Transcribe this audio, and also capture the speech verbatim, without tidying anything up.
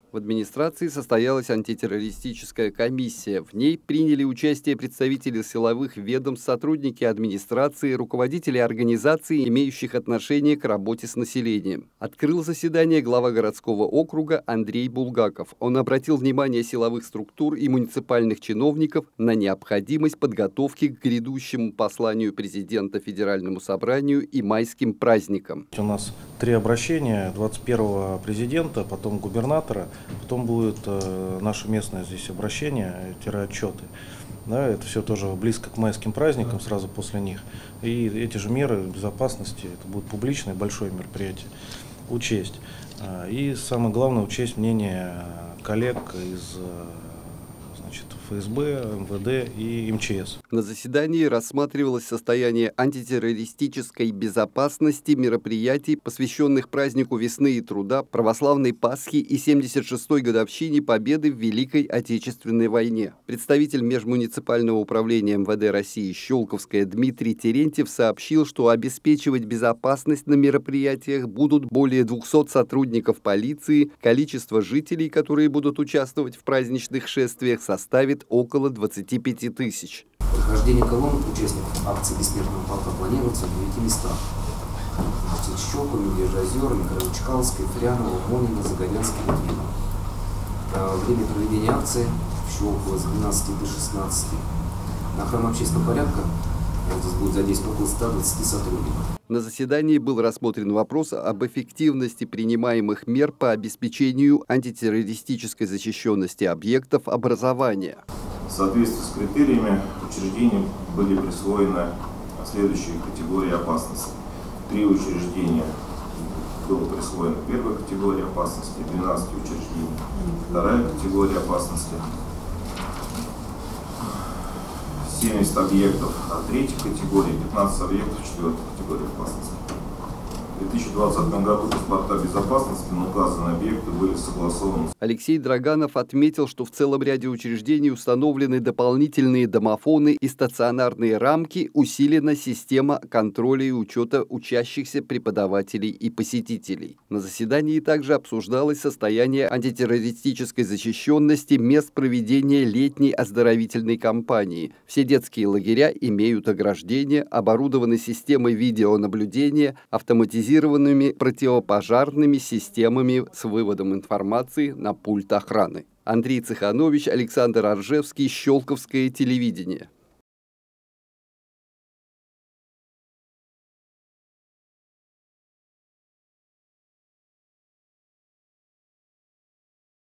В администрации состоялась антитеррористическая комиссия. В ней приняли участие представители силовых ведомств, сотрудники администрации, руководители организаций, имеющих отношение к работе с населением. Открыл заседание глава городского округа Андрей Булгаков. Он обратил внимание силовых структур и муниципальных чиновников на необходимость подготовки к грядущему посланию президента Федеральному собранию и майским праздникам. У нас три обращения: двадцать первого президента, потом губернатора. Потом будет э, наше местное здесь обращение, отчеты. Да, это все тоже близко к майским праздникам, сразу после них. И эти же меры безопасности, это будет публичное большое мероприятие, учесть. И самое главное, учесть мнение коллег из значит, эф эс бэ, эм вэ дэ и эм че эс. На заседании рассматривалось состояние антитеррористической безопасности мероприятий, посвященных празднику весны и труда, православной Пасхи и семьдесят шестой годовщине Победы в Великой Отечественной войне. Представитель межмуниципального управления эм вэ дэ России Щелковское Дмитрий Терентьев сообщил, что обеспечивать безопасность на мероприятиях будут более двухсот сотрудников полиции, количество жителей, которые будут участвовать в праздничных шествиях, составит около двадцати пяти тысяч. Прохождение колонн участников акции «Бессмертного полка» планируется в девяти местах. Щелково, Медвежьеозер, Михайлово-Чкаловское, Фряново, Монина, Загорянский, Литвиново. Время проведения акции в Щелково с двенадцати до шестнадцати. На охрану общественного порядка здесь будет задействовано около ста двадцати сотрудников. На заседании был рассмотрен вопрос об эффективности принимаемых мер по обеспечению антитеррористической защищенности объектов образования. В соответствии с критериями учреждениям были присвоены следующие категории опасности. Три учреждения было присвоено первая категория опасности, двенадцать учреждений вторая категория опасности, семьдесят объектов третьей категории, пятнадцать объектов четвертой категории опасности. В две тысячи двадцатом году паспорта безопасности на указанные объекты были согласованы. Алексей Драганов отметил, что в целом ряде учреждений установлены дополнительные домофоны и стационарные рамки, усилена система контроля и учета учащихся преподавателей и посетителей. На заседании также обсуждалось состояние антитеррористической защищенности мест проведения летней оздоровительной кампании. Все детские лагеря имеют ограждения, оборудованы системой видеонаблюдения, автоматизированными противопожарными системами с выводом информации на пульт охраны. Андрей Цеханович, Александр Аржевский, Щелковское телевидение.